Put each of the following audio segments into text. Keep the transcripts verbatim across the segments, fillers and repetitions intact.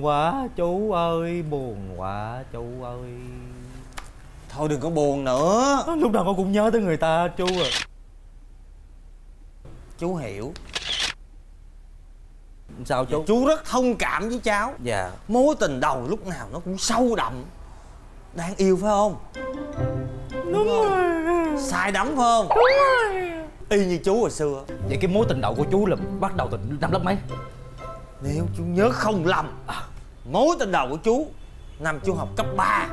buồn quá chú ơi, buồn quá chú ơi. Thôi đừng có buồn nữa. Lúc nào con cũng nhớ tới người ta chú à. Chú hiểu. Sao chú? Chú rất thông cảm với cháu. Dạ. Mối tình đầu lúc nào nó cũng sâu đậm. Đang yêu phải không? Đúng, Đúng rồi. rồi. Sai đắm phải không? Đúng rồi. Y như chú hồi xưa. Vậy cái mối tình đầu của chú là bắt đầu từ năm lớp mấy? Nếu chú nhớ không lầm, mối tình đầu của chú năm chú học cấp ba.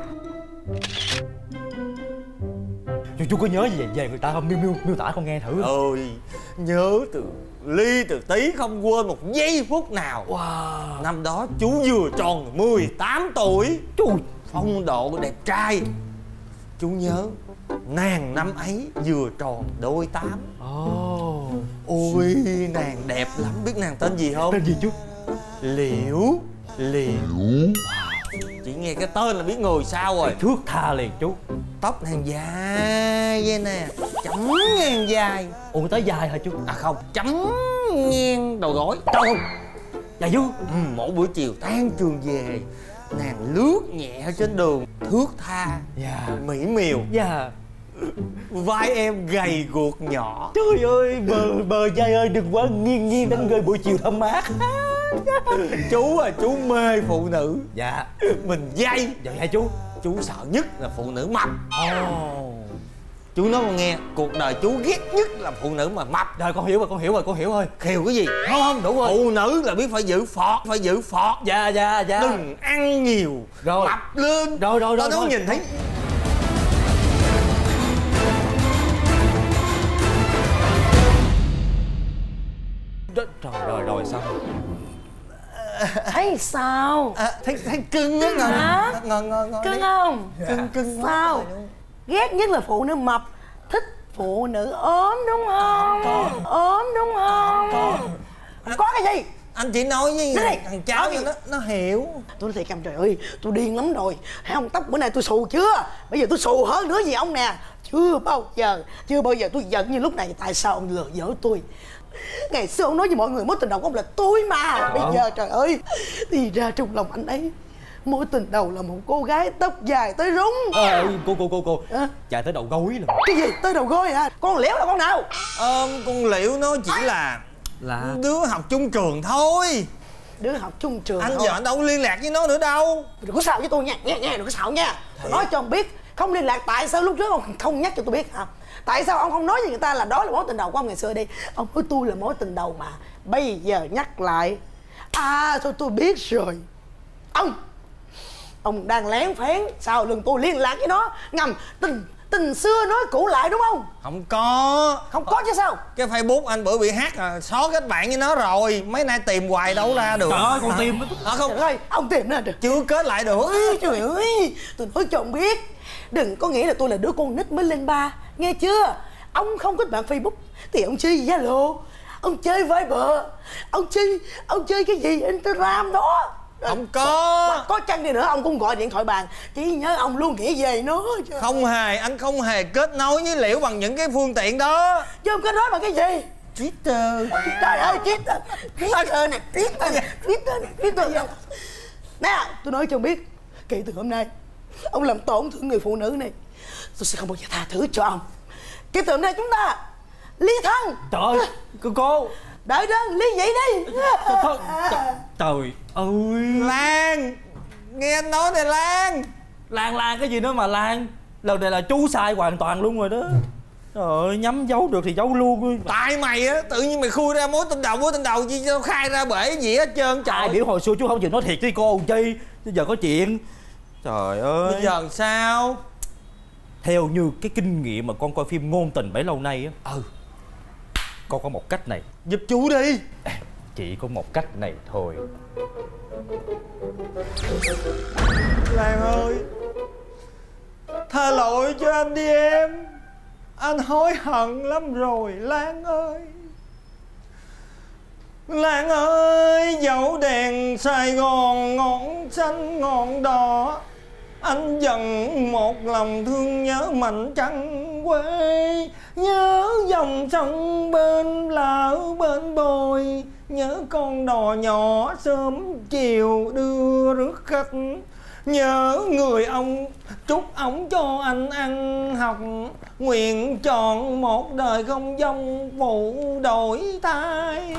Chú, chú có nhớ gì về, về người ta không? Miêu miêu miêu tả con nghe thử. Ôi, nhớ từ ly từ tí, không quên một giây phút nào. Wow. Năm đó chú vừa tròn mười tám tuổi. Chú phong độ đẹp trai. Chú nhớ nàng năm ấy vừa tròn đôi tám. Oh. Ôi nàng đẹp lắm. Biết nàng tên gì không? Tên gì chú? Liễu. Liễu. Chỉ nghe cái tên là biết người sao rồi. Thước tha liền chú. Tóc nàng dài vậy nè, chấm ngang dài. Ủa tới dài hả chú? À không, chấm ngang đầu gối. Trời, dài chú. Ừ, mỗi buổi chiều tan trường về, nàng lướt nhẹ ở trên đường, thước tha, Dạ. mỹ miều. Dạ. Vai em gầy guộc nhỏ. Trời ơi, bờ bờ vai ơi, đừng quá nghiêng nghiêng đánh rơi buổi chiều thơm mát. Chú à, chú mê phụ nữ. Dạ. Mình dây. Vậy hả chú? Chú sợ nhất là phụ nữ mập. Ồ. Chú nói con nghe, cuộc đời chú ghét nhất là phụ nữ mà mập. Rồi con hiểu rồi, con hiểu rồi, con hiểu rồi. Khều cái gì? Không không, đủ rồi. Phụ nữ là biết phải giữ phọt, phải giữ phọt. Dạ dạ dạ. Đừng ăn nhiều, rồi. mập lên. Rồi rồi rồi. Tao nhìn thấy. Trời rồi rồi xong. Thấy sao? À, thấy thấy cưng á. Hả? Ngon ngon ngon. Cưng không? Cưng cưng. Sao? Ghét nhất là phụ nữ mập, thích phụ nữ ốm đúng không? Có. Ốm đúng không? Có. Có cái gì? Anh chỉ nói với Này, thằng cháu nói cho nó nó hiểu. Tôi nói thiệt em, trời ơi, tôi điên lắm rồi. Hả ông tóc bữa nay tôi xù chưa? Bây giờ tôi xù hơn nữa gì ông nè. Chưa bao giờ, chưa bao giờ tôi giận như lúc này. Tại sao ông lừa dối tôi? Ngày xưa ông nói với mọi người mối tình đầu của ông là tôi mà. Bây giờ trời ơi, thì ra trong lòng anh ấy mối tình đầu là một cô gái tóc dài tới rúng. Ờ, cô cô cô cô à? Dài tới đầu gối luôn. Cái gì? Tới đầu gối hả? Con Liễu là con nào? Ờ, con Liễu nó chỉ là Là đứa học chung trường thôi. Đứa học chung trường Anh thôi. giờ anh đâu có liên lạc với nó nữa đâu. Đừng có xạo với tôi nha, nha, nha, đừng có xạo nha. Tôi nói cho ông biết, không liên lạc tại sao lúc trước ông không nhắc cho tôi biết hả? Tại sao ông không nói với người ta là đó là mối tình đầu của ông ngày xưa đi? Ông nói tôi là mối tình đầu mà. Bây giờ nhắc lại. À, thôi tôi biết rồi. Ông Ông đang lén phén sao lưng tôi liên lạc với nó. Ngầm tình tình xưa nói cũ lại đúng không? Không có. Không có chứ sao? Cái Facebook anh bữa bị hack à, xóa kết bạn với nó rồi. Mấy nay tìm hoài đâu ra được. trời ơi, con tìm. À, không. Trời ơi, ông tìm nó được. Chưa kết lại được. Ôi, trời ơi, tôi nói cho ông biết, đừng có nghĩ là tôi là đứa con nít mới lên ba, nghe chưa? Ông không kết bạn Facebook thì ông chơi Zalo, ông chơi Viber, ông chơi ông chơi cái gì Instagram đó. Không có. Có chăng đi nữa ông cũng gọi điện thoại bàn, chỉ nhớ ông luôn nghĩ về nó. Không hề, anh không hề kết nối với Liễu bằng những cái phương tiện đó. Chứ ông kết nối bằng cái gì? Twitter. Trời ơi, Twitter, Twitter nè, Twitter nè, Twitter nè, Twitter nè. Nè, tôi nói cho ông biết, kể từ hôm nay ông làm tổn thương người phụ nữ này, tôi sẽ không bao giờ tha thứ cho ông. Kể từ hôm nay chúng ta ly thân. Trời ơi, cô cô Đợi đó, ly dị đi. Trời, trời, trời ơi. Lan, nghe anh nói nè Lan. Lan Lan cái gì nữa mà Lan? Lần này là chú sai hoàn toàn luôn rồi đó. Trời ơi, nhắm giấu được thì giấu luôn. Tại mày á, tự nhiên mày khui ra mối tình đầu, mối tình đầu chi đâu khai ra bể gì hết trơn trời. Ai biểu hồi xưa chú không chịu nói thiệt với cô chi. Bây giờ có chuyện. Trời ơi. Bây giờ sao? Theo như cái kinh nghiệm mà con coi phim ngôn tình bấy lâu nay á, Ừ, con có một cách này. giúp chú đi. Chỉ có một cách này thôi. Lan ơi, tha lỗi cho anh đi em. Anh hối hận lắm rồi Lan ơi. Lan ơi, dẫu đèn Sài Gòn ngọn xanh ngọn đỏ, anh vẫn một lòng thương nhớ mảnh trăng quê. Nhớ dòng sông bên lỡ bên bồi, nhớ con đò nhỏ sớm chiều đưa rước khách, nhớ người ông chúc ổng cho anh ăn học, nguyện chọn một đời không dông phụ đổi thay.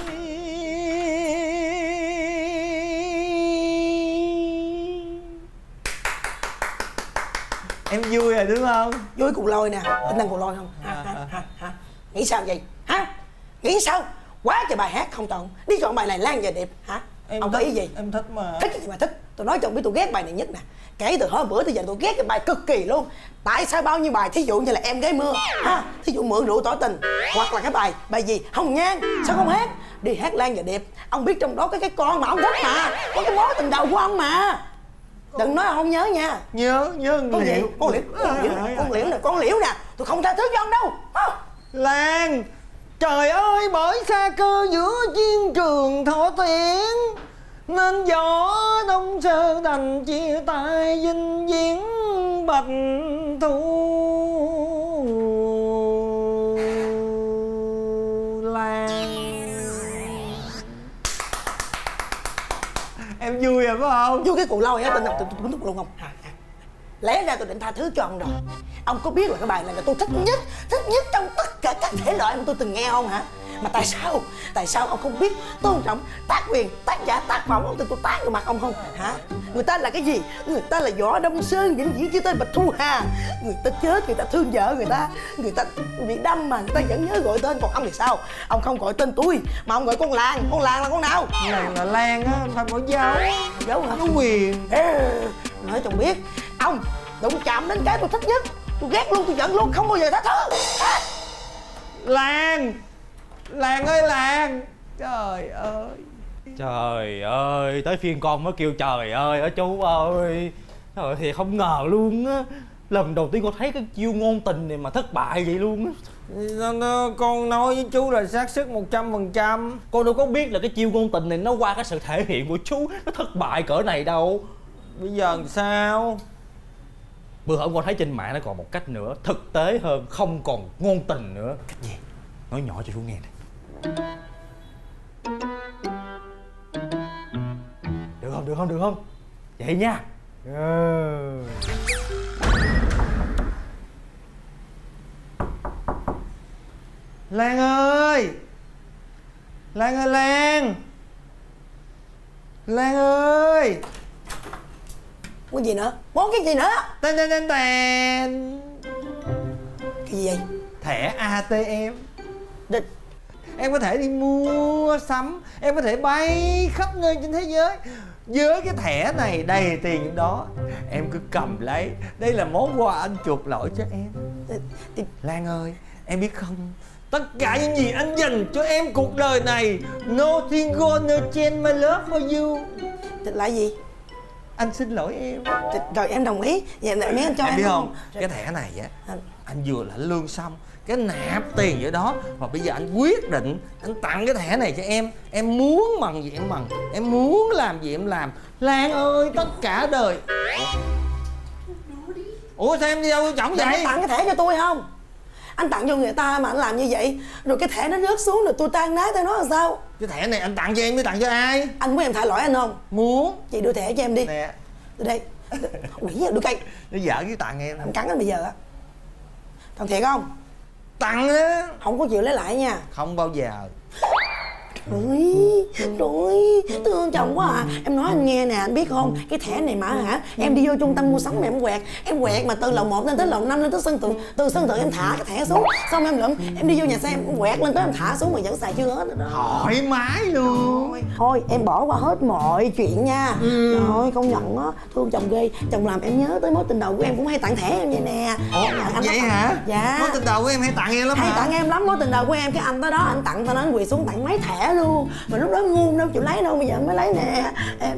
Em vui rồi đúng không? Vui cù lôi nè, tính năng cù lôi không? Hả, hả, hả, hả? Nghĩ sao vậy? Hả? Nghĩ sao? Quá trời bài hát không chọn, đi chọn bài này Lan và Điệp hả? Em ông thích, có ý gì? em thích mà. Thích cái gì mà thích? Tôi nói cho ông biết tôi ghét bài này nhất nè. Kể từ hôm bữa tới giờ tôi ghét cái bài cực kỳ luôn. Tại sao bao nhiêu bài thí dụ như là Em Gái Mưa ha, thí dụ Mượn Rượu Tỏ Tình, hoặc là cái bài bài gì Hồng Nhan, sao không hát? Đi hát Lan và Điệp, ông biết trong đó cái cái con mà ông thích mà, có cái mối tình đầu của ông mà. Đừng nói không nhớ nha. Nhớ, nhớ Con liễu. con liễu, con liễu, con liễu nè, con liễu nè, tôi không tha thứ cho ông đâu. Lan, trời ơi, bởi xa cơ giữa chiến trường thọ tiễn, nên gió đông sơ đành chia tay dinh viễn bạch thu. Lan, em vui rồi phải không? Vui cái cụ lôi á, tên nào tôi tôi đúng luôn không? Lẽ ra tôi định tha thứ cho ông rồi. Ông có biết là cái bài này là tôi thích nhất, thích nhất trong tất cả các thể loại mà tôi từng nghe không hả? Mà tại sao, tại sao ông không biết tôn trọng tác quyền, tác giả, tác phẩm ông, tôi tôi tát vào mặt ông không hả? Người ta là cái gì? Người ta là Võ Đông Sơn vĩnh viễn chia tên Bạch Thu Hà. Người ta chết, người ta thương vợ người ta, người ta bị đâm mà người ta vẫn nhớ gọi tên. Còn ông thì sao? Ông không gọi tên tôi mà ông gọi con Lan. Con Lan là con nào? Lan là Lan á, phải gọi dấu. Dấu hả? Có quyền. Ê, nói chồng biết, ông đụng chạm đến cái tôi thích nhất, tôi ghét luôn, tôi giận luôn, không bao giờ tha thứ. À. Lan, Lan ơi Lan, trời ơi. Trời ơi, tới phiên con mới kêu trời ơi ở chú ơi. Trời thì không ngờ luôn á. Lần đầu tiên con thấy cái chiêu ngôn tình này mà thất bại vậy luôn á. Con nói với chú là xác suất một trăm phần trăm. Con đâu có biết là cái chiêu ngôn tình này nó qua cái sự thể hiện của chú nó thất bại cỡ này đâu. Bây giờ làm sao? Bữa hôm con thấy trên mạng nó còn một cách nữa, thực tế hơn, không còn ngôn tình nữa. Cách gì? Nói nhỏ cho chú nghe nè. Được không, được không, được không? Vậy nha. Ừ. Lan ơi, Lan ơi Lan, Lan ơi. Cái gì nữa? Muốn cái gì nữa? Tên tên tên tên. Cái gì vậy? Thẻ a tê em. Địch. Em có thể đi mua sắm, em có thể bay khắp nơi trên thế giới. Với cái thẻ này đầy tiền đó, em cứ cầm lấy. Đây là món quà anh chuộc lỗi cho em. Lan ơi, em biết không, tất cả những gì anh dành cho em cuộc đời này, nothing gonna change my love for you. Là gì? Anh xin lỗi em. Rồi em đồng ý. Vậy là mấy anh cho em, em biết không, không? cái thẻ này á, anh, anh vừa lãnh lương xong, cái nạp tiền vậy đó, và bây giờ anh quyết định anh tặng cái thẻ này cho em. Em muốn mần gì em mần, em muốn làm gì em làm. Lan ơi, tất cả đời. Ủa sao em đi đâu chổng vậy? Anh tặng cái thẻ cho tôi không? Anh tặng cho người ta mà anh làm như vậy, rồi cái thẻ nó rớt xuống rồi tôi tan nát tay nó là sao? Cái thẻ này anh tặng cho em, mới tặng cho ai? Anh muốn em tha lỗi anh không? Muốn. Chị đưa thẻ cho em đi. Nè. Từ đây. Quỷ à, đưa cây. Nó dở cái tặng em. Anh cắn anh bây giờ á. Thằng thiệt không? Tặng á. Không có chịu lấy lại nha. Không bao giờ. Rồi, rồi, thương chồng quá à. Em nói anh nghe nè, anh biết không, cái thẻ này mà hả, em đi vô trung tâm mua sắm mà em quẹt, em quẹt mà từ lầu một lên tới lầu năm lên tới sân thượng, từ sân thượng em thả cái thẻ xuống, xong em lượm, em đi vô nhà xe em quẹt lên tới em thả xuống mà vẫn xài chưa hết rồi đó. Thoải mái luôn. Thôi, thôi em bỏ qua hết mọi chuyện nha. Ừ. Rồi công nhận á, thương chồng ghê, chồng làm em nhớ tới mối tình đầu của em cũng hay tặng thẻ em vậy nè. Ủa, anh vậy hả? Dạ. Mối tình đầu của em hay tặng em lắm hay hả? Tặng em lắm, mối tình đầu của em cái anh tới đó anh tặng tao, nó anh quỳ xuống tặng mấy thẻ luôn, mà lúc đó ngu đâu chịu lấy đâu, bây giờ mới lấy nè em.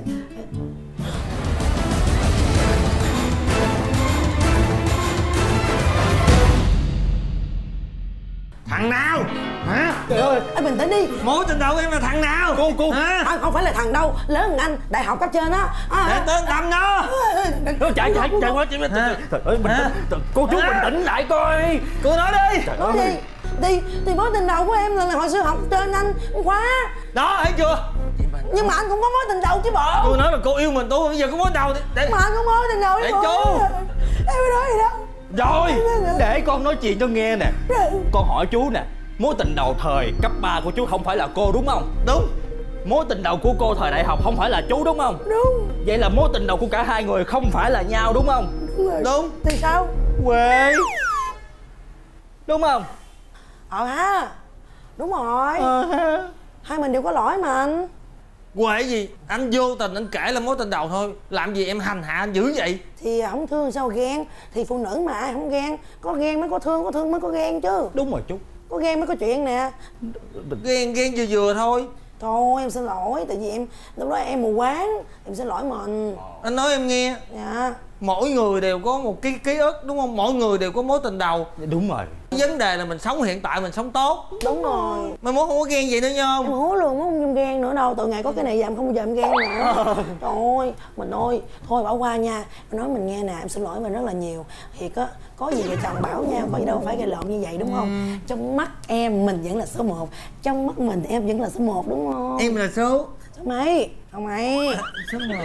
Thằng nào? Hả? Trời ơi, anh bình tĩnh đi. Mối tình đầu của em là thằng nào? Cô, cô. Hả? À, không phải là thằng đâu, lớn hơn anh, đại học cấp trên á. Để tên Tâm nó. Nó chạy chạy chạy quá. Trời ơi, bình tĩnh. Cô chú bình tĩnh lại coi. Cô nói đi. Trời Nói đi. thì thì mối tình đầu của em là, là hồi xưa học trên anh khóa. Đó thấy chưa? Nhưng mà anh cũng có mối tình đầu chứ bộ. Tôi nói là cô yêu mình, tôi bây giờ có mối đầu để... Mà anh có mối tình đầu để chứ bộ. chú. Em nói gì đâu. Rồi, để con nói chuyện cho nghe nè. Con hỏi chú nè, mối tình đầu thời cấp ba của chú không phải là cô đúng không? Đúng. Mối tình đầu của cô thời đại học không phải là chú đúng không? Đúng. Vậy là mối tình đầu của cả hai người không phải là nhau đúng không? Đúng rồi. Đúng. Thì sao? Quê. Đúng không? Ờ ha. Đúng rồi. Ờ ha. Hai mình đều có lỗi mà anh. Quệ gì? Anh vô tình anh kể là mối tình đầu thôi. Làm gì em hành hạ anh dữ vậy? Thì không thương sao ghen. Thì phụ nữ mà ai không ghen. Có ghen mới có thương, có thương mới có ghen chứ. Đúng rồi chú. Có ghen mới có chuyện nè. Ghen ghen vừa vừa thôi. Thôi em xin lỗi. Tại vì em lúc đó em mù quáng. Em xin lỗi mình. Anh nói em nghe. Dạ. Mỗi người đều có một cái ký ức đúng không? Mỗi người đều có mối tình đầu. Đúng rồi. Vấn đề là mình sống hiện tại, mình sống tốt. Đúng rồi. Mai mốt không có ghen vậy nữa nha Em không? hứa luôn không em ghen nữa đâu. Từ ngày có cái này giờ em không bao giờ em ghen nữa. Trời ơi. Mình ơi. Thôi bỏ qua nha. Em nói mình nghe nè. Em xin lỗi mình rất là nhiều. Thiệt á. Có gì vợ chồng bảo nha. Có gì đâu phải gây lộn như vậy đúng không? Ừ. Trong mắt em mình vẫn là số một. Trong mắt mình em vẫn là số một đúng không? Em là số Số mấy? Không mấy. số một.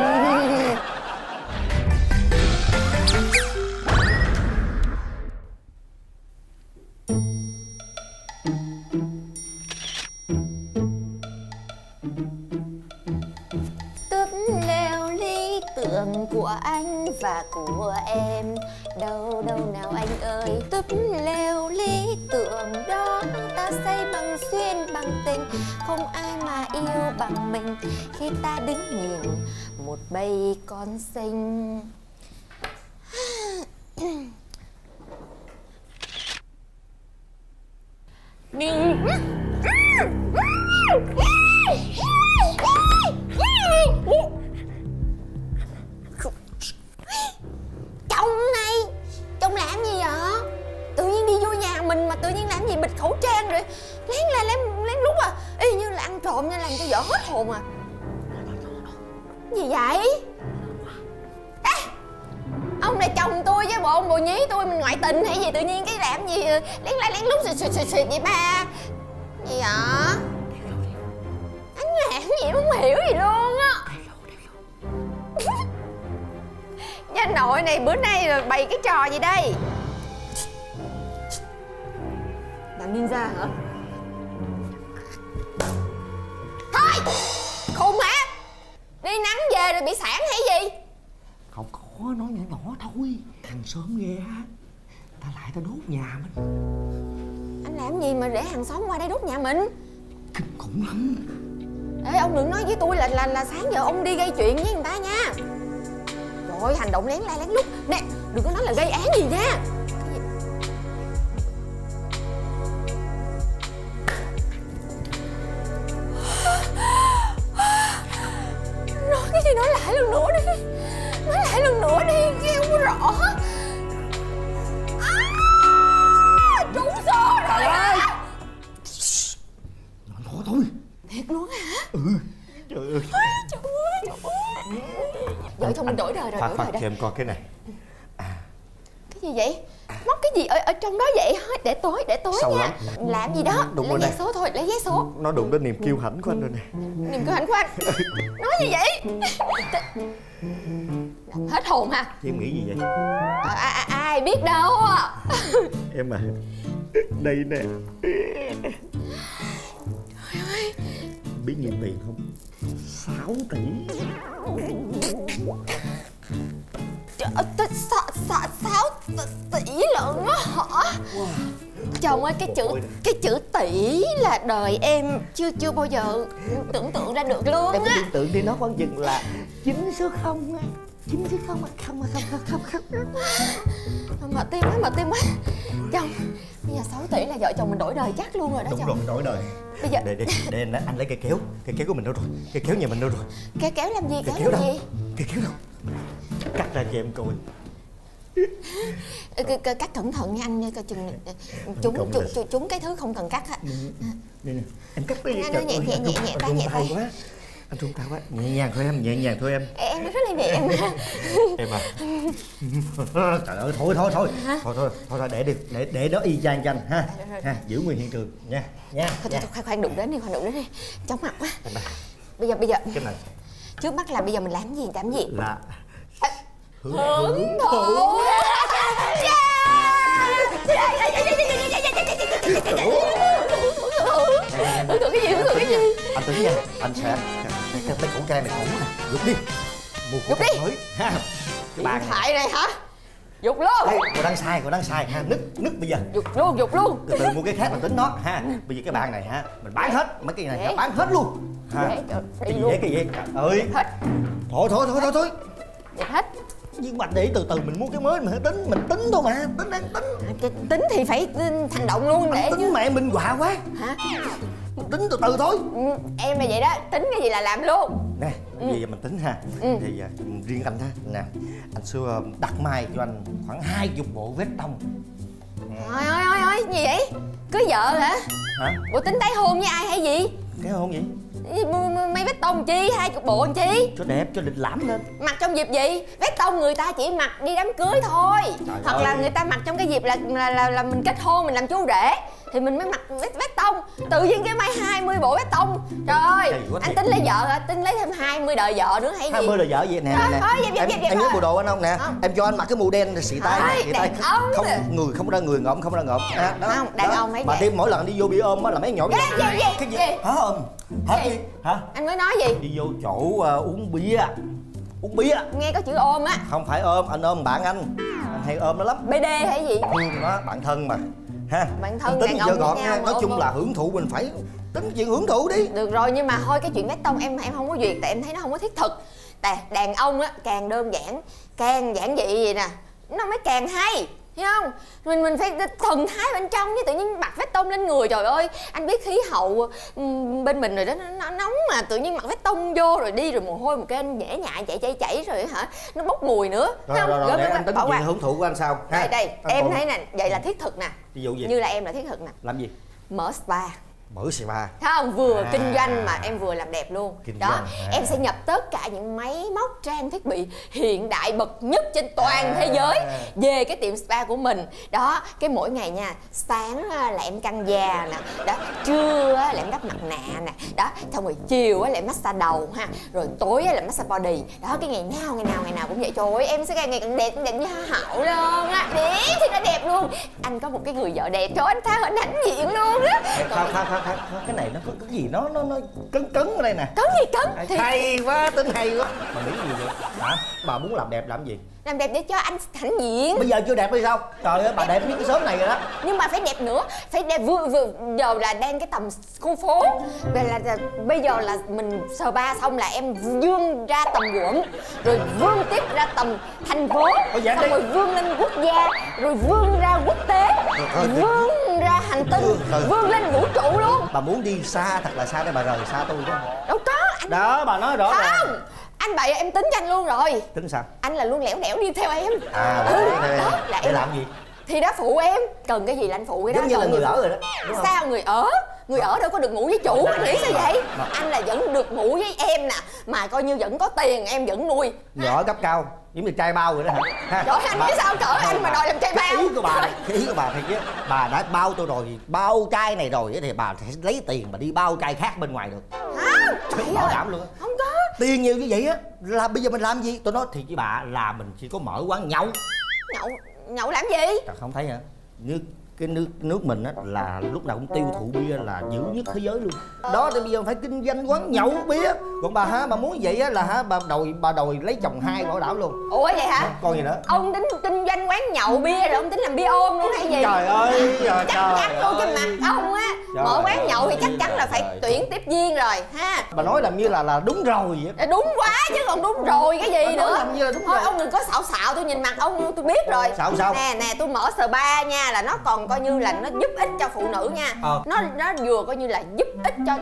Túp leo lý tưởng của anh và của em. Đâu đâu nào anh ơi. Túp leo lý tưởng đó ta xây bằng duyên bằng tình. Không ai mà yêu bằng mình khi ta đứng nhìn một bầy con xinh. Nhưng chồng này, chồng làm gì vậy? Tự nhiên đi vô nhà mình mà tự nhiên làm gì bịt khẩu trang rồi lén la lén lén lút à, y như là ăn trộm nha, làm cho vợ hết hồn à. Gì vậy? À, ông là chồng tôi chứ bộ ông bồ nhí tôi mình ngoại tình hay gì, tự nhiên cái làm gì lén la lén lút xịt xịt xịt xịt vậy ba? Gì vậy? Anh làm gì không hiểu gì luôn á. Nhà nội này bữa nay rồi bày cái trò gì đây? Làm ninja hả? Thôi! Khùng hả? Đi nắng về rồi bị sản hay gì? Không có, nói nhỏ nhỏ thôi. Hàng xóm nghe á, ta lại ta đốt nhà mình. Anh làm gì mà để hàng xóm qua đây đốt nhà mình? Kinh khủng lắm. Ê, ông đừng nói với tôi là là là sáng giờ ông đi gây chuyện với người ta nha. Trời ơi, hành động lén la lén lút. Nè, đừng có nói là gây án gì nha. Nói cái gì nói lại lần nữa đi. Nói lại lần nữa đi, nghe không có rõ. À, trúng số rồi hả? Nhỏ nhỏ thôi. Thiệt luôn hả? Ừ. Trời ơi. Trời ơi, trời ơi. Vợ chồng mình đổi đời rồi, Khoan đổi khoan đời cho đây. em coi cái này. Cái gì vậy? Móc cái gì ở ở trong đó vậy? Để tối, để tối Sâu nha. lắm. Làm gì đó? Đúng lấy rồi vé nè. số thôi, lấy vé số. Nó đụng đến niềm kiêu hãnh của anh rồi nè. Niềm kiêu hãnh của anh. Nói gì vậy? Làm hết hồn ha. Chứ em nghĩ gì vậy? À, à, à, ai biết đâu. Em à, đây nè. Trời ơi. Biết nhiêu tiền không? Sáu tỷ. Trời ơi, sáu, sáu, sáu tỷ lận á hả? Chồng ơi, cái chữ cái chữ tỷ là đời em chưa chưa bao giờ tưởng tượng ra được luôn Em á. cứ tưởng tượng đi, nó khoảng chừng là chín số không á. Chín số không á, không á, không không không không. Mở tim quá, mở tim quá. Chồng, bây giờ sáu tỷ là vợ chồng mình đổi đời chắc luôn rồi đó. Đúng chồng. rồi, đổi đời. Bây giờ Để, để, để anh, anh lấy cây kéo. Cây kéo của mình đâu rồi? Cây kéo nhà mình đâu rồi? kéo kéo làm gì? Cây Kéo kéo làm đâu? gì? Cây kéo đâu? Cắt ra cho em coi. Ừ, c- c- cắt cẩn thận nha anh nha, coi chừng chúng Cộng chúng, là- chúng chúng cái thứ không cần cắt á. Đây nè, em cắt đi. Nè, Trời nhẹ, ơi, nhẹ, anh nhẹ, run- nhẹ anh tay, run nhẹ tay. quá. Anh run tay quá. Nhẹ nhàng thôi em, nhẹ nhàng thôi em. Em rất là nhẹ mà. Em à. Trời ơi, thôi thôi thôi. Hả? Thôi thôi, thôi thôi để đi, để để đó y chang chanh ha. Ha, giữ nguyên hiện trường nha. Nha. Thôi thôi khoan khoan đụng đến đi, khoan đụng đến đi. Chóng mặt quá. Bây giờ bây giờ cái này. Trước mắt là bây giờ mình làm gì, làm gì? Là hưởng hưởng thụ. Hưởng thụ cái gì, hưởng thụ cái gì? Anh tính nha, anh sẽ cái cái khẩu trang này khủng nè, dục đi. Mua khẩu trang mới ha. Điện thoại này hả? Dục luôn. Đây, cô đang sai, cô đang sai ha. Nứt, nứt bây giờ. Dục luôn, dục luôn. Từ từ mua cái khác mình tính nó ha. Bây giờ cái bàn này ha, mình bán hết mấy cái này ha, bán hết luôn. Ha. Cái gì vậy, cái gì? Trời ơi. Hết. Thôi thôi thôi thôi thôi. Dẹp hết. Nhưng mà để từ từ mình mua cái mới mình tính, mình tính thôi mà, tính đang tính. Tính thì phải hành động luôn để tính chứ. mẹ mình quạ quá. Hả? Tính từ từ thôi. Ừ, em là vậy đó, tính cái gì là làm luôn. Nè, ừ. bây giờ mình tính ha. Ừ. Thì uh, riêng anh ha, nè, anh xưa đặt mai cho anh khoảng hai chục bộ vest tông. Ôi ôi ôi ôi, gì vậy? Cưới vợ hả? Hả? Bộ tính tái hôn với ai hay gì? Cái hôn gì? Mấy vest tông chi, hai chục bộ làm chi? Cho đẹp, cho lịch lãm lên. Mặc trong dịp gì? Vest tông người ta chỉ mặc đi đám cưới thôi. Trời Hoặc ơi. là người ta mặc trong cái dịp là là, là là mình kết hôn, mình làm chú rể thì mình mới mặc vest, vest tông. Tự nhiên cái may hai mươi bộ vest tông. Trời ơi, anh tính lấy vợ hả? Tính lấy thêm hai mươi đời vợ nữa hay gì? hai mươi đời vợ gì nè, nè, nè. Thôi, dẹp, dẹp, em, dẹp, dẹp em nhớ thôi. bộ đồ anh không nè? Không. Em cho anh mặc cái màu đen xị tay này, xị tay không à. người không ra người ngộm, không ra ngộm. À, đó, không, đàn đó. ông mấy mà đi mỗi lần đi vô bị ôm á là mấy nhỏ gì, gì, gì, cái gì? gì? Hả ôm? Hả gì? Hả? Anh mới nói gì? Đi vô chỗ uh, uống bia. Uống bia. Nghe có chữ ôm á. Không phải ôm, anh ôm bạn anh. Anh hay ôm nó lắm. bê đê hay gì? Hương đó, bạn thân mà. Ha. Bạn thân tính đàn ông gọn với nha. nhau Nói chung ôm là hưởng thụ mình phải tính chuyện hưởng thụ đi. Được rồi, nhưng mà thôi cái chuyện vest tông em em không có duyệt tại em thấy nó không có thiết thực. Tại đàn ông á càng đơn giản, càng giản dị vậy nè, nó mới càng hay. Hiểu không? Mình mình phải thần thái bên trong chứ tự nhiên mặc vest tông lên người, trời ơi, anh biết khí hậu bên mình rồi đó, nó, nó nóng mà tự nhiên mặc vest tông vô rồi đi rồi mồ hôi một cái anh nhễ nhại chảy chảy chảy rồi hả? Nó bốc mùi nữa. Rồi rồi, rồi, rồi để anh tính chuyện hưởng thụ của anh sao? Ha? Đây đây, anh em còn... thấy nè, vậy là thiết thực nè. Ví dụ gì? Như là em là thiết thực nè. Làm gì? Mở spa. Mở spa. Thấy không? Vừa à. kinh doanh mà em vừa làm đẹp luôn. Kinh đó, doanh, à. Em sẽ nhập tất cả những máy móc trang thiết bị hiện đại bậc nhất trên toàn à. thế giới về cái tiệm spa của mình. Đó, cái mỗi ngày nha, sáng là em căng da nè, đó, trưa là em đắp mặt nạ nè, đó, xong rồi chiều là em massage đầu ha, rồi tối là massage body. Đó, cái ngày nào ngày nào ngày nào cũng vậy. Trời ơi, em sẽ ngày ngày càng đẹp, đẹp như hoa hậu luôn á. Đẹp thì nó đẹp luôn. Anh có một cái người vợ đẹp, trời anh tha hình hãnh diện luôn á. Không, không, không, không, cái này nó có cái gì nó nó nó cấn cấn ở đây nè. Cấn gì cấn? Thì... hay quá, tính hay quá. Mà nghĩ gì vậy? Hả? Bà muốn làm đẹp làm gì? Làm đẹp để cho anh hãnh diện. Bây giờ chưa đẹp hay sao? Trời ơi, bà đẹp biết cái sớm này rồi đó. Nhưng mà phải đẹp nữa, phải đẹp vừa vừa giờ là đang cái tầm khu phố. Về là, là bây giờ là mình spa xong là em vươn ra tầm quận, rồi vươn tiếp ra tầm thành phố, dạ xong rồi vươn lên quốc gia, rồi vươn ra quốc tế, rồi, vươn ra hành tinh, rồi. vươn lên vũ trụ luôn. Bà muốn đi xa thật là xa để bà rời xa tôi đó. Đâu có anh... Đó, bà nói rõ không ràng. Anh bậy em tính cho anh luôn rồi. Tính sao? Anh là luôn lẻo đẻo đi theo em. À, ừ, để, đó là để em làm gì? Thì đã phụ em, cần cái gì là anh phụ cái đó. Giống như là người ở rồi đó, đúng không? Sao người ở? Người ở đâu có được ngủ với chủ, anh nghĩ sao vậy? Mà anh là vẫn được ngủ với em nè, mà coi như vẫn có tiền em vẫn nuôi. Người ở cấp cao, giống như trai bao rồi đó hả? Ha? Trời anh biết sao cỡ anh mà đòi làm trai bao? Ý của bà, cái ý của bà thì chứ, bà đã bao tôi rồi, bao trai này rồi thì bà sẽ lấy tiền mà đi bao trai khác bên ngoài được. Không, bảo đảm luôn á. Không có. Tiền nhiều như vậy á, là bây giờ mình làm gì? Tôi nói thì với bà là mình chỉ có mở quán nhậu. Nhậu, nhậu làm gì? Trời không thấy hả? Nước cái nước nước mình á là lúc nào cũng tiêu thụ bia là dữ nhất thế giới luôn. Đó thì bây giờ phải kinh doanh quán nhậu bia. Còn bà hả, bà muốn vậy á là hả bà đòi bà đòi lấy chồng hai bảo đảm luôn. Ủa vậy hả? Còn gì nữa? Ông tính kinh doanh quán nhậu bia rồi ông tính làm bia ôm luôn hay gì? Trời ơi, trời chắc chắn luôn cái mặt ông á. Mở quán nhậu thì chắc chắn là phải tuyển tiếp viên rồi ha. Bà nói làm như là là đúng rồi vậy. Đúng quá chứ còn đúng rồi cái gì nữa. Làm như là đúng thôi rồi. Ông đừng có xạo xạo, tôi nhìn mặt ông tôi biết rồi. Xạo sao? Nè nè tôi mở spa nha là nó còn coi như là nó giúp ích cho phụ nữ nha. Ờ. Nó nó vừa coi như là giúp ích cho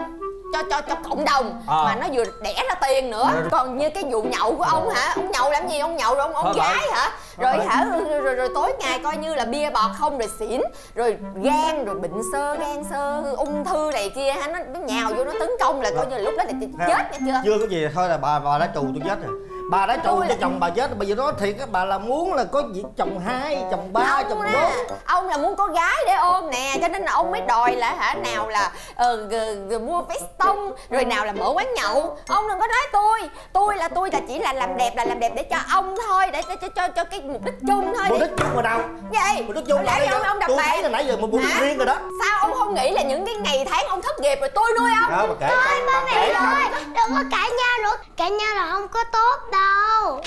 cho cho cho cộng đồng à. mà nó vừa đẻ ra tiền nữa. À. Còn như cái vụ nhậu của ông hả, ông nhậu làm gì, ông nhậu rồi ông ông gái hả, rồi hả rồi, rồi, rồi, rồi tối ngày coi như là bia bọt không, rồi xỉn, rồi gan, rồi bệnh xơ, gan xơ, ung thư này kia ha, nó, nó nhào vô nó tấn công là coi như là lúc đó là chết nghe chưa. Chưa có gì thôi là bà bà đã trù tôi chết rồi. Bà đã trù cho chồng bà chết. Bây giờ nói thiệt các bà là muốn là có việc chồng hai, chồng ba, chồng bốn. Ông là muốn có gái để ôm nè, cho nên là ông mới đòi là hả, nào là uh, mua veston, rồi nào là mở quán nhậu. Ông đừng có nói tôi, tôi là tôi là chỉ là làm đẹp, là làm đẹp để cho ông thôi, để cho cho cho, cho cái mục đích chung thôi. Mục đích chung ở đâu? Gì? Mục đích chung là ông ông đập tôi bàn. thấy là nãy giờ một mục đích riêng rồi đó. Sao ông không nghĩ là những cái ngày tháng ông thất nghiệp rồi tôi nuôi ông? Đó, mà kể Thôi ba mẹ ơi, đừng có cãi nhau nữa, cãi nhau là không có tốt đâu.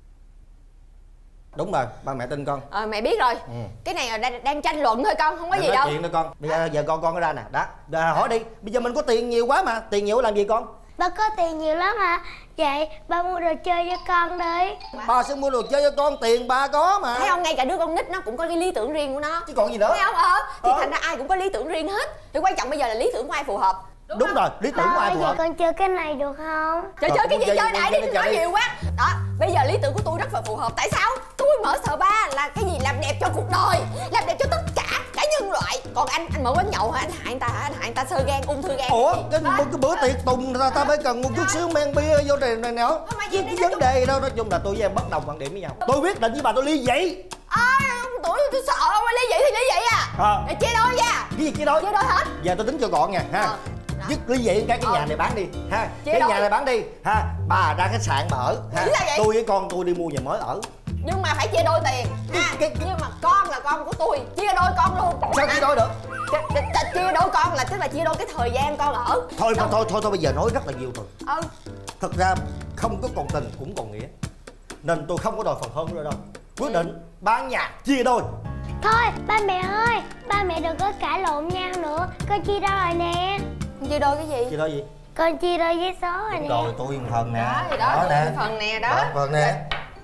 Đúng rồi, ba mẹ tin con. Ờ mẹ biết rồi. Ừ. Cái này là đang, đang tranh luận thôi con, không có Đừng gì nói đâu. chuyện thôi con. Bây giờ, giờ con con có ra nè, đó. Rồi hỏi đi, bây giờ mình có tiền nhiều quá mà, tiền nhiều làm gì con? Ba có tiền nhiều lắm hả? Vậy ba mua đồ chơi cho con đi. Ba sẽ mua đồ chơi cho con, tiền ba có mà. Thấy không, ngay cả đứa con nít nó cũng có cái lý tưởng riêng của nó. Chứ còn gì nữa. Thấy không? Ờ, thì ờ. thành ra ai cũng có lý tưởng riêng hết. Thì quan trọng bây giờ là lý tưởng của ai phù hợp. Đúng, Đúng rồi, lý tưởng của ai phù hợp. Con chơi cái này được không? Chơi chơi cái gì chơi đại đi, đừng nói nhiều quá. Đó, bây giờ lý tưởng của tôi rất là phù hợp. Tại sao? Tôi mở spa là cái gì làm đẹp cho cuộc đời, làm đẹp cho tất cả cả nhân loại. Còn anh anh mở quán nhậu hả, anh hại anh ta hả, anh hại anh ta xơ gan, ung thư gan. Ủa, cái, cái bữa tiệc tùng ta, ta phải cần một chút xíu men bia vô này này nữa. Cái, cái vấn đề đâu, nói chung là tôi với em bất đồng quan điểm với nhau. Tôi quyết định với bà tôi ly dị. À, tuổi tôi sợ ông ly dị thì ly dị à. À. Để chia đôi nha. Cái gì chia đôi? Chia đôi hết. Giờ tôi tính cho gọn nha ha. À. Dứt ly dị cái cái ờ. nhà này bán đi ha. Chia cái đôi. nhà này bán đi ha. Bà ra khách sạn bà ở ha. Tôi với con tôi đi mua nhà mới ở. Nhưng mà phải chia đôi tiền ha. Cái, cái... Nhưng mà con là con của tôi, chia đôi con luôn. Sao chia đôi được? Ch ch chia đôi con là tức là chia đôi cái thời gian con ở. Thôi thôi thôi thôi, thôi bây giờ nói rất là nhiều rồi. Ừ. Thật ra không có còn tình cũng còn nghĩa, nên tôi không có đòi phần hơn nữa đâu. Quyết định bán nhà chia đôi. Thôi ba mẹ ơi, ba mẹ đừng có cãi lộn nhau nữa. Con chia đôi rồi nè. Chia đôi cái gì? Chia đôi gì? Con chia đôi với số rồi nè. Rồi tôi phần nè. Đó thì đó, đó nè. Phần nè đó. Đó, phần nè.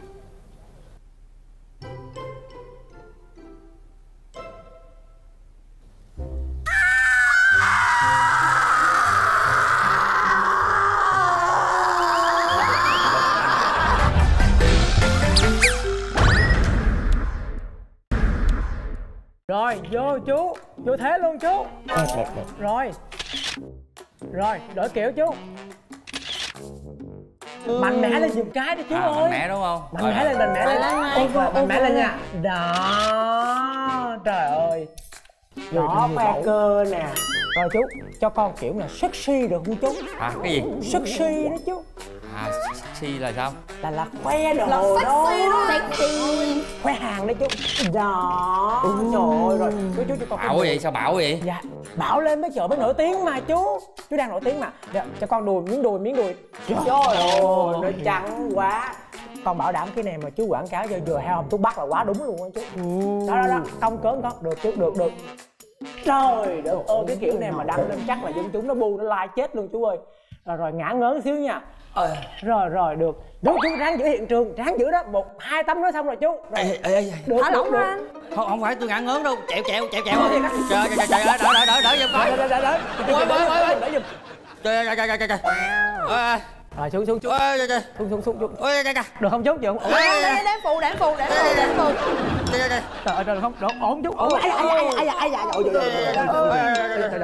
Rồi, vô chú, vô thế luôn chú. Đẹp, đẹp, đẹp. Rồi. Rồi, đổi kiểu chú. Ừ. Mạnh mẽ lên giùm cái đi chú à, ơi. Mạnh mẽ đúng không? Mạnh mẽ lên, mạnh mẽ lên. Ôm vô, mạnh mẽ lên nha. Đó. Trời ơi. Nhỏ khoe cơ nè. Rồi chú, cho con kiểu là sexy được không chú? À, cái gì? Sexy đó chú. À, sexy là sao? Là là khoe đồ là đó. Sexy đó. Sexy. Khoe hàng đấy chú. Đó. Ừ. Trời ơi, rồi. Chú, chú, chú con bảo vậy, sao bảo vậy? Dạ. Bảo lên mới chợ mới nổi tiếng mà chú. Chú đang nổi tiếng mà. Dạ, cho con đùi, miếng đùi, miếng đùi. Trời ơi, nó trắng quá. Con bảo đảm cái này mà chú quảng cáo cho vừa heo hồng thuốc bắc là quá đúng luôn á chú. Ừ. Đó, đó, đó. Không cớn con. Được chú, được, được. Trời đất ơi, cái kiểu này mà đăng lên chắc là dân chúng nó bu, nó like chết luôn chú ơi. Rồi, rồi, ngã ngớn xíu nha. Ờ. Rồi, rồi, được. Chú, chú ráng giữ hiện trường, ráng giữ đó. Một, hai tấm nữa xong rồi chú. Rồi. Ê, ê, ê. Được, thả lỏng được, ra. Không, không phải tôi ngã ngớn đâu. Chẹo, chẹo, chẹo, chẹo. Trời, trời, trời, đỡ, đỡ, đỡ, đỡ giùm coi. Đỡ, đỡ, đỡ. Ôi, ôi, ôi. Đỡ giùm. Trời, trời, trời, trời, trời. Rồi, xuống, xuống, xuống. Ôi, trời, trời. Xuống, xuống, xuống, xuống. Ôi, trời, trời. Được không chú? Được không? Để để phụ, để phụ, để phụ, để phụ. Trời, trời, trời. Trời ơi, trời không? Được, ổn chú. Ôi, ai, ai, ai, ai, ai, ai, ai, ôi, trời, trời, trời, trời, trời,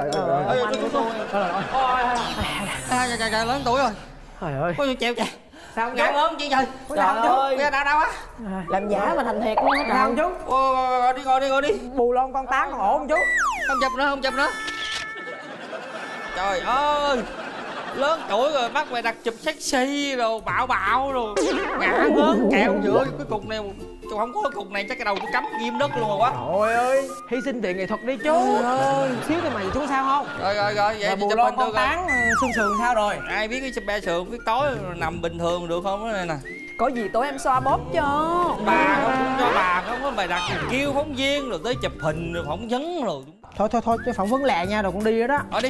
trời, trời, trời, lớn tuổi rồi. Trời ơi. Ôi, chèo chèo. Sao ngã ngớn chị trời. Trời ơi. Đau đau quá. Làm giả mà thành thiệt luôn á. Sao không chú? Ôi, đi ngồi đi ngồi đi. Bù lon con tán còn ổn không chú? Không chụp nữa, không chụp nữa. Trời ơi. Lớn tuổi rồi bắt mày đặt chụp sexy rồi bạo bạo rồi ngã ngớn kẹo giữa cái cục này. Tôi không có cái cục này chắc cái đầu tôi cắm ghim đất luôn rồi quá. Trời ơi, hy sinh tiền nghệ thuật đi chú. Ơi, xíu thì mày chú sao không? Rồi rồi rồi vậy rồi, thì bù chụp lon hình con tôi tán xương sườn sao rồi? Ai biết cái chụp be sườn biết tối nằm bình thường được không này nè. Có gì tối em xoa bóp cho. Bà không cũng cho bà không có bài đặt kêu phóng viên rồi tới chụp hình rồi phỏng vấn rồi. Thôi thôi thôi, cái phỏng vấn lẹ nha rồi con đi rồi đó. Ở đi.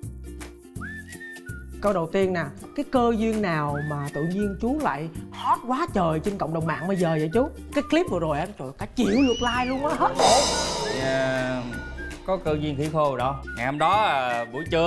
Câu đầu tiên nè, cái cơ duyên nào mà tự nhiên chú lại hot quá trời trên cộng đồng mạng bây giờ vậy chú? Cái clip vừa rồi á, trời cả triệu lượt like luôn á, hết ổn. Yeah, có cơ duyên khỉ khô rồi đó. Ngày hôm đó à, buổi trưa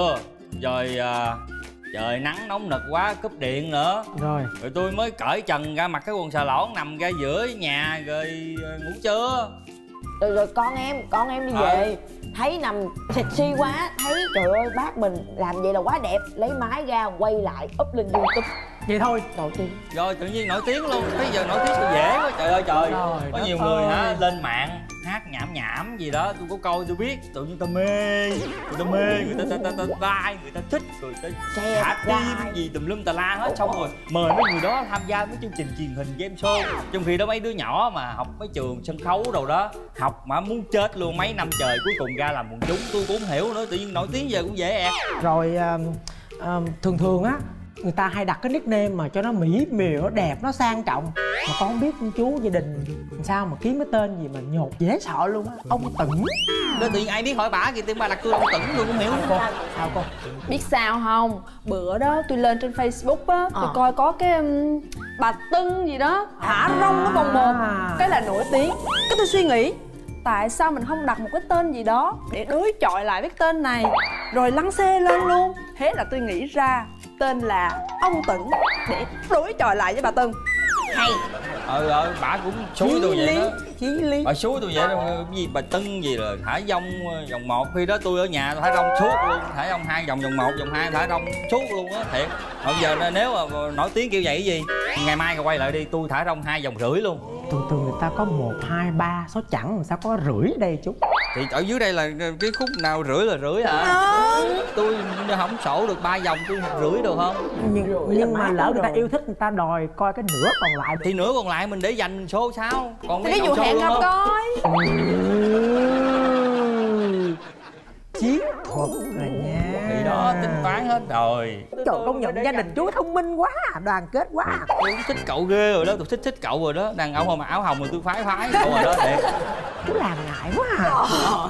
Rồi à, trời nắng nóng nực quá cúp điện nữa. Rồi Rồi tôi mới cởi trần ra mặc cái quần xà lỏn nằm ra giữa nhà rồi ngủ trưa. Rồi rồi con em, con em đi Ờ. về thấy nằm sexy quá, thấy trời ơi bác mình làm vậy là quá đẹp, lấy máy ra quay lại up lên YouTube. vậy thôi. Đầu tiên Rồi tự nhiên nổi tiếng luôn. Bây giờ nổi tiếng sao dễ quá trời ơi trời. Trời Có đất nhiều người hả ơi. lên mạng hát nhảm nhảm gì đó tôi có coi tôi biết, tự nhiên ta mê, người ta mê, người ta ta ta, ta, ta like, người ta thích, rồi ta Share, thả like. tim gì tùm lum tà la hết, xong rồi mời mấy người đó tham gia mấy chương trình truyền hình game show. Trong khi đó mấy đứa nhỏ mà học mấy trường sân khấu đâu đó học mà muốn chết luôn mấy năm trời, cuối cùng ra làm quần chúng. Tôi cũng không hiểu nữa, tự nhiên nổi tiếng giờ cũng dễ ẹt. Rồi um, um, thường thường á người ta hay đặt cái nickname mà cho nó mỹ miều, nó đẹp, nó sang trọng. Mà con không biết chú gia đình làm sao mà kiếm cái tên gì mà nhột dễ sợ luôn á. Ông Tửng. Đó tự nhiên ai biết hỏi bả kìa, tự nhiên bà đặt tôi ông Tửng tôi cũng hiểu. Cô sao cô? Biết sao không? Bữa đó tôi lên trên Facebook á, tôi Ờ. coi có cái um, bà Tưng gì đó thả rong nó vòng một, cái là nổi tiếng. Cái tôi suy nghĩ tại sao mình không đặt một cái tên gì đó để đối chọi lại với tên này, rồi lăng xê lên luôn. Thế là tôi nghĩ ra tên là ông Tửng để đối chọi lại với bà Tưng. Hay. Ờ ờ bả cũng xúi tôi vậy đó. Chí lý. Bà xúi tôi vậy đó, cái gì bà Tưng gì là thả dông vòng một, khi đó tôi ở nhà tôi thả rong suốt luôn, thả dông hai vòng vòng một vòng hai thả rong suốt luôn á, thiệt. Bây giờ nếu mà nổi tiếng kiểu vậy cái gì, ngày mai quay lại đi tôi thả rong hai vòng rưỡi luôn. Thường thường người ta có một hai ba số chẵn, làm sao có rưỡi ở đây chú? Thì ở dưới đây là cái khúc nào rưỡi là rưỡi hả? À. Tôi không sổ được ba vòng tôi rưỡi được không? Nhưng, nhưng mà lỡ người ta yêu thích, người ta đòi coi cái nửa còn lại. Thì nửa còn lại mình để dành số sao? Còn Thì cái ví dụ số hẹn luôn gặp không? coi. Chiến thuật rồi nha. Thì đó tính toán hết rồi. Trời, công nhận gia đình chú thông minh quá, đoàn kết quá. Tôi thích cậu ghê rồi đó, tôi thích thích cậu rồi đó. Đàn ông mà áo hồng rồi tôi phái phái cậu rồi đó, thiệt. Chú làm ngại quá à.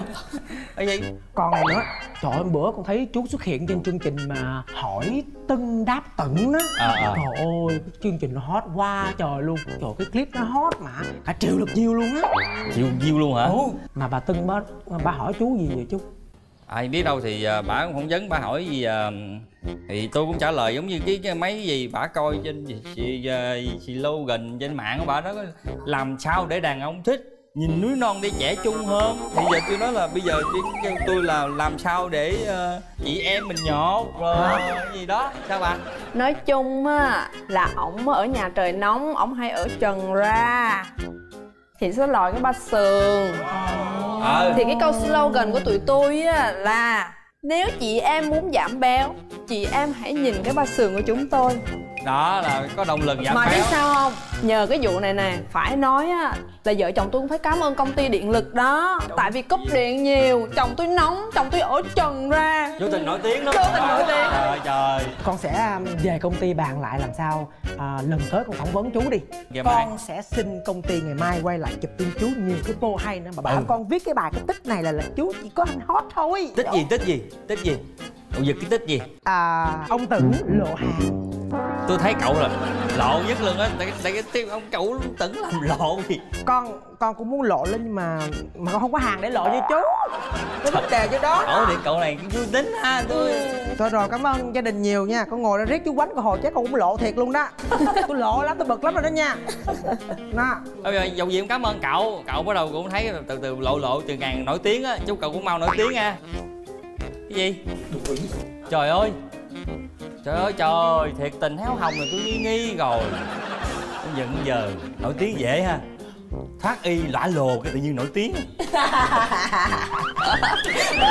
Cái gì? Còn này nữa, trời ơi, bữa con thấy chú xuất hiện trên chương trình mà hỏi Tưng đáp Tửng đó. À, à. Trời ơi, chương trình nó hot quá trời luôn. Trời, cái clip nó hot mà cả triệu lượt view luôn á. Chịu view luôn hả? Ồ, mà bà Tưng bà, bà hỏi chú gì vậy chú? Ai biết đâu thì à, bả cũng phỏng vấn, bả hỏi gì à, thì tôi cũng trả lời giống như cái, cái mấy gì bả coi trên chị, chị, chị Logan trên mạng của bả đó, làm sao để đàn ông thích nhìn núi non đi trẻ trung hơn. Thì giờ tôi nói là bây giờ chỉ kêu tôi là làm sao để uh, chị em mình nhột rồi gì đó, sao bà? Nói chung á là ổng ở nhà trời nóng, ổng hay ở trần ra thì sẽ lòi cái ba sườn. Ờ. Thì cái câu slogan của tụi tôi á là nếu chị em muốn giảm béo, chị em hãy nhìn cái ba sườn của chúng tôi. Đó là có động lực giảm Mà biết béo. sao không? Nhờ cái vụ này nè, phải nói á là vợ chồng tôi cũng phải cảm ơn công ty điện lực đó. Tại vì cúp điện nhiều, chồng tôi nóng, chồng tôi ở trần ra. Vô tình nổi tiếng đó. Vô tình nổi tiếng. Trời trời. Con sẽ um, về công ty bàn lại làm sao à, lần tới con phỏng vấn chú đi. Ngày Con mai. sẽ xin công ty ngày mai quay lại chụp tin chú nhiều cái pô hay nữa. Mà bảo Ừ. con viết cái bài cái tích này là là chú chỉ có anh hot thôi. Tích gì tích gì tích gì? Cậu giật cái tích gì? À, ông Tửng lộ hàng. Tôi thấy cậu là lộ nhất luôn á, tại tại cái tiếng ông cậu Tửng làm lộ gì? Con con cũng muốn lộ lên nhưng mà mà con không có hàng để lộ cho chú. Cái vấn đề cho đó. Ủa thì cậu này vui tính ha, tôi Thôi rồi, cảm ơn gia đình nhiều nha. Con ngồi ra riết chú quánh con hồi chắc con cũng lộ thiệt luôn đó. Tôi lộ lắm, tôi bực lắm rồi đó nha. Đó. bây giờ dầu gì cũng cảm ơn cậu, cậu bắt đầu cũng thấy từ từ lộ lộ từ ngày nổi tiếng á, chúc cậu cũng mau nổi tiếng nha. Cái gì? Trời ơi, trời ơi trời, thiệt tình héo hồng rồi tôi nghi nghi rồi. Dần giờ nổi tiếng dễ ha, thoát y lõa lồ cái tự nhiên nổi tiếng.